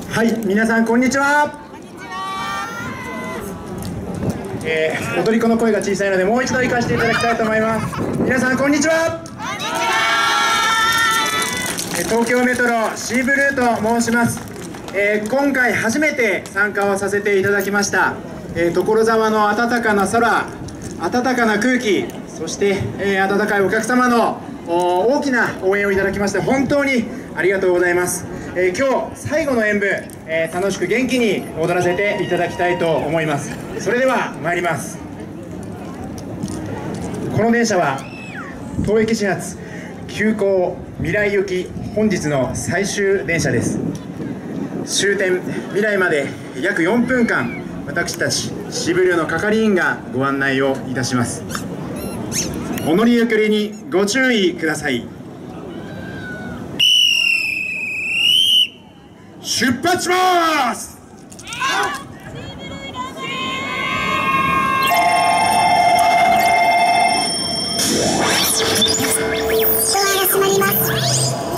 はい、皆さんこんにちは。踊り子の声が小さいのでもう一度行かせていただきたいと思います。皆さんこんにちは。東京メトロシーブルーと申します。今回初めて参加をさせていただきました。所沢の暖かな空、暖かな空気、そして、温かいお客様の大きな応援をいただきまして本当にありがとうございます。今日最後の演舞、楽しく元気に踊らせていただきたいと思います。それでは参ります。この電車は東駅始発急行未来行き本日の最終電車です。終点未来まで約4分間、私たちシーブルーの係員がご案内をいたします。お乗り遅れにご注意ください。出発します。 ドアが閉まります。